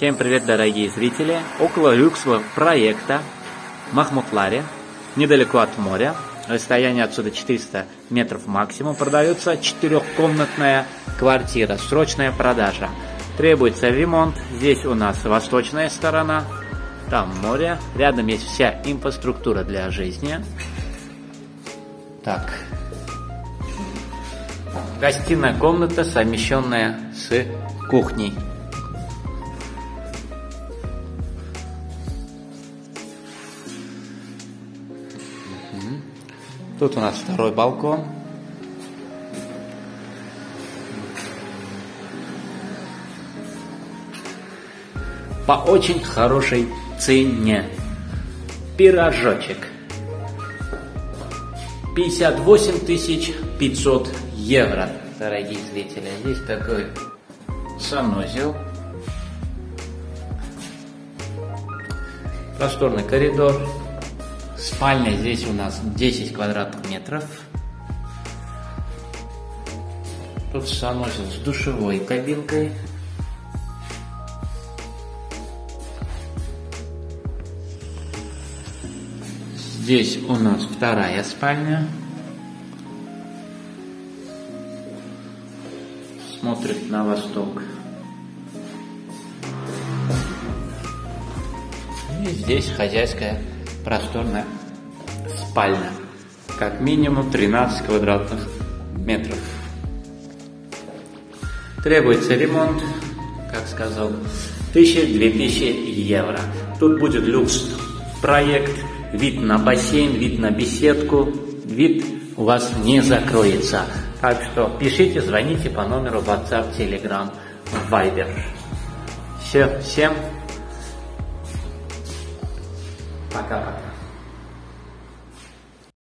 Всем привет, дорогие зрители! Около люксового проекта Махмутларе, недалеко от моря, расстояние отсюда 400 метров максимум, продается 4-комнатная квартира, срочная продажа. Требуется ремонт. Здесь у нас восточная сторона, там море, рядом есть вся инфраструктура для жизни. Так, гостиная комната, совмещенная с кухней. Тут у нас второй балкон. По очень хорошей цене. Пирожочек. 58 500 евро, дорогие зрители. Здесь такой санузел. Просторный коридор. Спальня здесь у нас 10 квадратных метров. Тут санузел с душевой кабинкой. Здесь у нас вторая спальня. Смотрит на восток. И здесь хозяйская просторная спальня. Как минимум 13 квадратных метров. Требуется ремонт, как сказал, 1000-2000 евро. Тут будет люкс проект. Вид на бассейн, вид на беседку. Вид у вас не закроется. Так что пишите, звоните по номеру WhatsApp, Telegram, Viber. Все, всем пока-пока.